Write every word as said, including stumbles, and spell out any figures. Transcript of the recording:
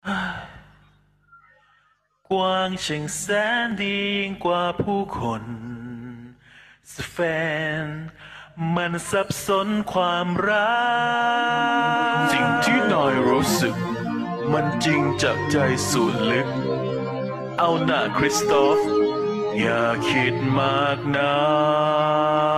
กว้างช่างแสนดียิ่งกว่าผู้คนสแฟนมันสับสนความรักสิ่งที่นายรู้สึกมันจริงจากใจสุดลึกเอาหน้าคริสตอฟอย่าคิดมากนะ